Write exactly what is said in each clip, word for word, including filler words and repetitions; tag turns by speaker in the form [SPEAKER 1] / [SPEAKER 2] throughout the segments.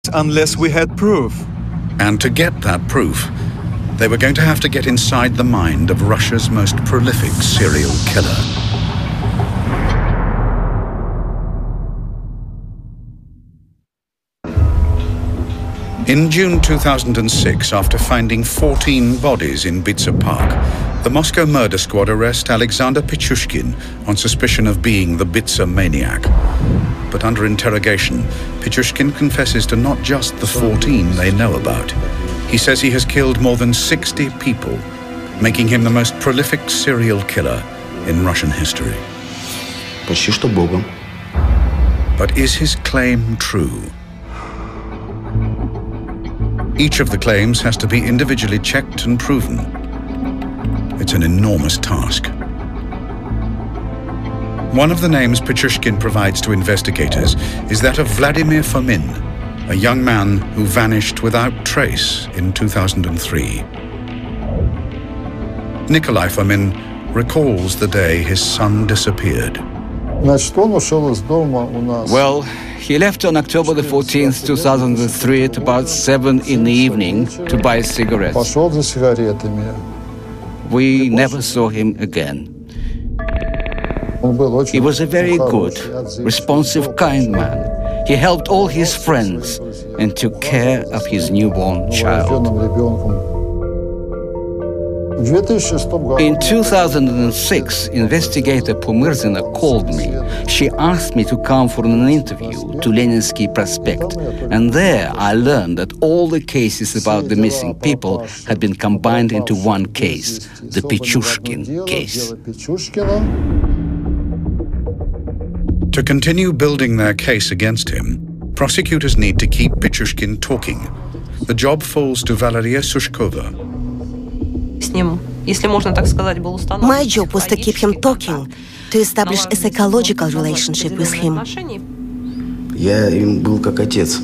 [SPEAKER 1] unless we had proof.
[SPEAKER 2] And to get that proof, they were going to have to get inside the mind of Russia's most prolific serial killer. In June two thousand six, after finding fourteen bodies in Bitsa Park, the Moscow murder squad arrest Alexander Pichushkin on suspicion of being the Bitsa maniac. But under interrogation, Pichushkin confesses to not just the fourteen they know about. He says he has killed more than sixty people, making him the most prolific serial killer in Russian history.
[SPEAKER 3] Почти что Богом.
[SPEAKER 2] But is his claim true? Each of the claims has to be individually checked and proven. It's an enormous task. One of the names Pichushkin provides to investigators is that of Vladimir Fomin, a young man who vanished without trace in two thousand three. Nikolai Fomin recalls the day his son disappeared.
[SPEAKER 4] Well, he left on October the fourteenth, two thousand three at about seven in the evening to buy cigarettes. We never saw him again. He was a very good, responsive, kind man. He helped all his friends and took care of his newborn child. In two thousand six, investigator Pumyrzina called me. She asked me to come for an interview to Leninsky Prospect, and there I learned that all the cases about the missing people had been combined into one case, the Pichushkin case.
[SPEAKER 2] To continue building their case against him, prosecutors need to keep Pichushkin talking. The job falls to Valeria Sushkova.
[SPEAKER 5] My job was to keep him talking, to establish a psychological relationship with him.
[SPEAKER 3] Я им был как отец.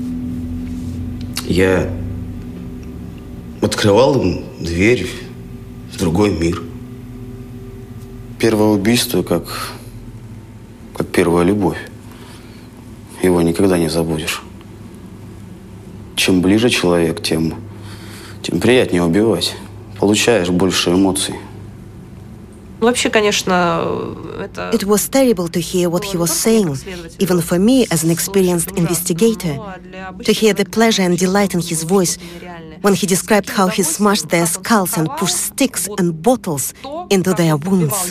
[SPEAKER 3] Я открывал им дверь в другой мир. Первое убийство как, как первая любовь. Его никогда не забудешь. Чем ближе человек, тем, тем приятнее убивать. Получаешь больше эмоций.
[SPEAKER 5] It was terrible to hear what he was saying, even for me as an experienced investigator, to hear the pleasure and delight in his voice when he described how he smashed their skulls and pushed sticks and bottles into their wounds.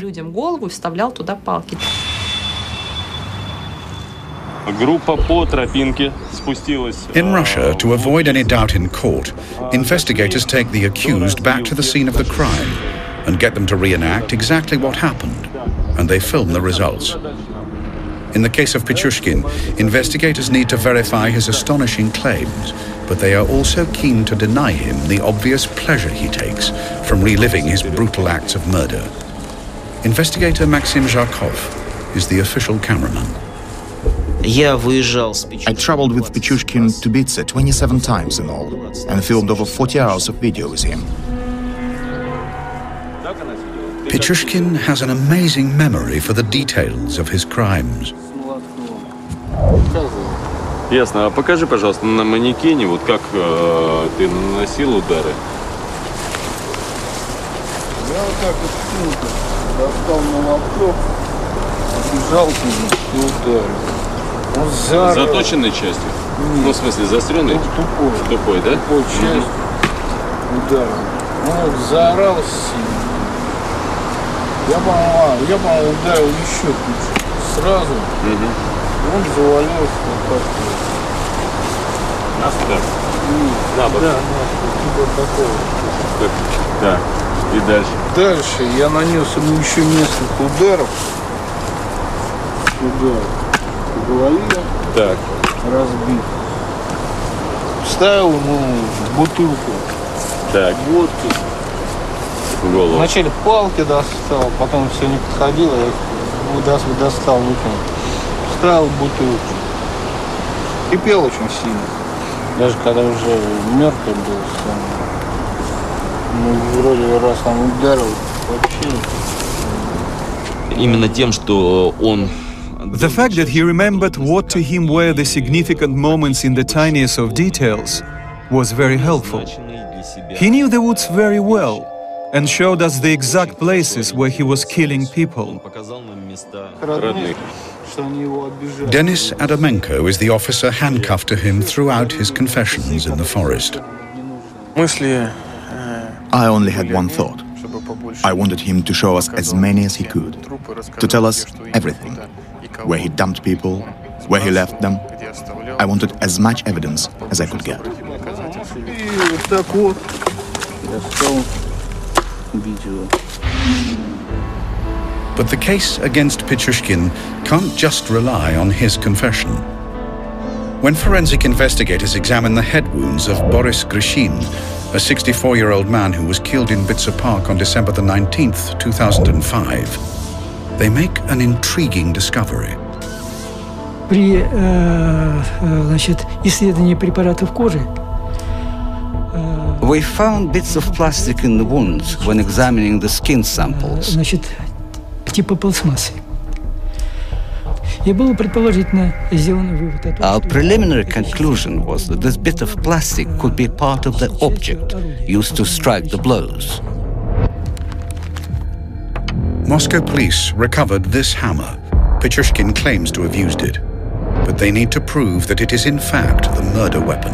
[SPEAKER 2] In Russia, to avoid any doubt in court, investigators take the accused back to the scene of the crime and get them to reenact exactly what happened, and they film the results. In the case of Pichushkin, investigators need to verify his astonishing claims, but they are also keen to deny him the obvious pleasure he takes from reliving his brutal acts of murder. Investigator Maxim Zharkov is the official cameraman.
[SPEAKER 6] I traveled with Pichushkin to Bitsa twenty-seven times in all, and filmed over forty hours of video with him.
[SPEAKER 2] Pichushkin has an amazing memory for the details of his crimes.
[SPEAKER 7] Ясно. А покажи, пожалуйста, на манекене, вот как э, ты наносил удары.
[SPEAKER 8] Я вот так вот достал молоток, бежал и ударил.
[SPEAKER 7] Заточенной частью? Нет. Ну, в смысле, заостренной?
[SPEAKER 8] Тупой.
[SPEAKER 7] Тупой, да?
[SPEAKER 8] Тупой часть ударил. Ну, вот заорал сильно. Я, по-моему, я, по-моему, ударил еще чуть сразу. Угу. Он завалился вот так вот.
[SPEAKER 7] На спину?
[SPEAKER 8] На бок? Да, типа такого.
[SPEAKER 7] Да. И дальше?
[SPEAKER 8] Дальше я нанес ему еще несколько ударов. Удар. По голове.
[SPEAKER 7] Так.
[SPEAKER 8] Разбит. Вставил ему бутылку.
[SPEAKER 7] Так.
[SPEAKER 8] Водки.
[SPEAKER 7] В голову.
[SPEAKER 8] Вначале палки достал, потом все не подходило, я их достал, выкинул. Вставил бутылку. Кипел очень сильно. Даже когда уже мертвый был сам. Ну, вроде раз там ударил, вообще.
[SPEAKER 9] Именно тем, что он
[SPEAKER 1] The fact that he remembered what to him were the significant moments in the tiniest of details was very helpful. He knew the woods very well and showed us the exact places where he was killing people.
[SPEAKER 2] Denis Adamenko is the officer handcuffed to him throughout his confessions in the forest.
[SPEAKER 6] I only had one thought. I wanted him to show us as many as he could, to tell us everything. Where he dumped people, where he left them. I wanted as much evidence as I could get.
[SPEAKER 2] But the case against Pichushkin can't just rely on his confession. When forensic investigators examine the head wounds of Boris Grishin, a sixty-four-year-old man who was killed in Bitsa Park on December the nineteenth, two thousand five, they make an intriguing discovery.
[SPEAKER 9] При значит, исследовании препаратов кожи
[SPEAKER 4] we found bits of plastic in the wounds when examining the skin samples.
[SPEAKER 9] Значит, типа пластмассы. И было предположительно сделано вывод о том,
[SPEAKER 4] Our preliminary conclusion was that this bit of plastic could be part of the object used to strike the blows.
[SPEAKER 2] Moscow police recovered this hammer. Pichushkin claims to have used it, but they need to prove that it is in fact the murder weapon.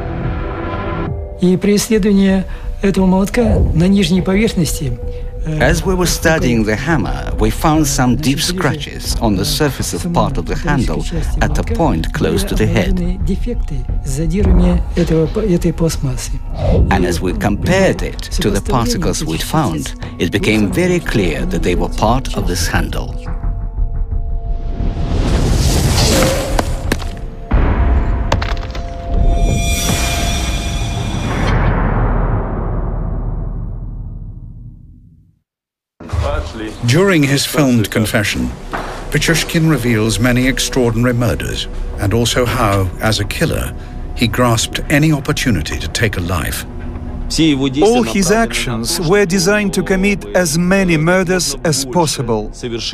[SPEAKER 9] И при исследовании этого молотка на нижней поверхности
[SPEAKER 4] As we were studying the hammer, we found some deep scratches on the surface of part of the handle at a point close to the head. And as we compared it to the particles we'd found, it became very clear that they were part of this handle.
[SPEAKER 2] During his filmed confession, Pichushkin reveals many extraordinary murders and also how, as a killer, he grasped any opportunity to take a life.
[SPEAKER 1] All his actions were designed to commit as many murders as possible.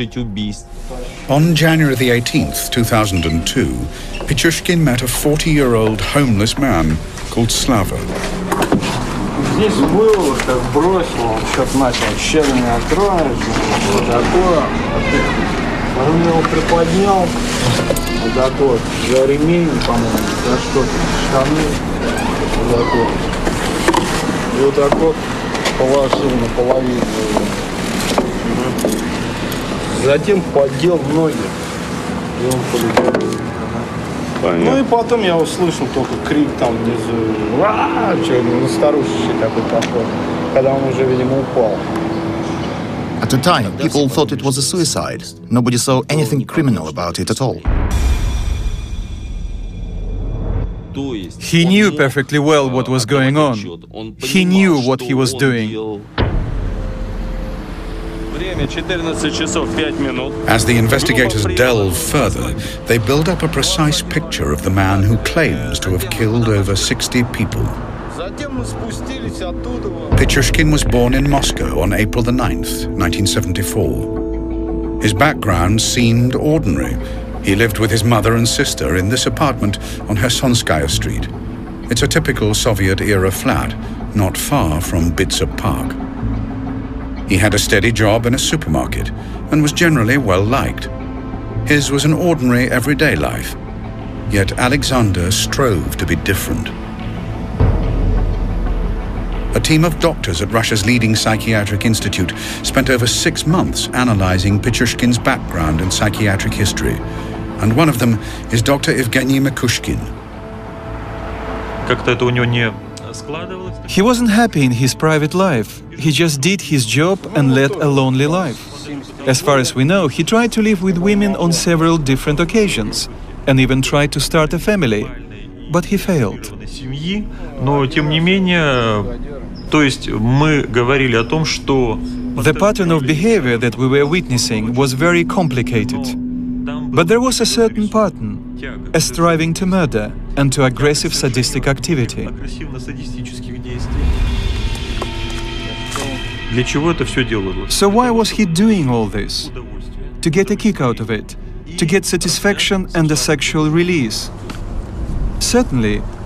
[SPEAKER 2] On January the eighteenth, two thousand two, Pichushkin met a forty-year-old homeless man called Slava.
[SPEAKER 8] Здесь было, как бросил, он что-то начал щелкать откроешь, вот такое. Он его приподнял, вот такой вот, за ремень, по-моему, за что-то, штаны, вот такой. И вот так вот положил наполовину. Затем поддел ноги, и он полетел. Ну и потом я услышал только крик там внизу, а что, ну, старушечий такой похож, когда он уже, видимо, упал.
[SPEAKER 6] At the time, people thought it was a suicide. Nobody saw anything criminal about it at all.
[SPEAKER 1] He knew perfectly well what was going on. He knew what he was doing.
[SPEAKER 2] As the investigators delve further, they build up a precise picture of the man who claims to have killed over sixty people. Pichushkin was born in Moscow on April the ninth, nineteen seventy-four. His background seemed ordinary. He lived with his mother and sister in this apartment on Hersonskaya Street. It's a typical Soviet-era flat, not far from Bitsa Park. He had a steady job in a supermarket and was generally well-liked. His was an ordinary, everyday life. Yet Alexander strove to be different. A team of doctors at Russia's leading psychiatric institute spent over six months analyzing Pichushkin's background and psychiatric history. And one of them is Doctor Evgeny Mikushkin.
[SPEAKER 1] He wasn't happy in his private life. He just did his job and led a lonely life. As far as we know, he tried to live with women on several different occasions and even tried to start a family, but he failed. The pattern of behavior that we were witnessing was very complicated. But there was a certain pattern, a striving to murder and to aggressive sadistic activity. So why was he doing all this? To get a kick out of it, to get satisfaction and a sexual release. Certainly,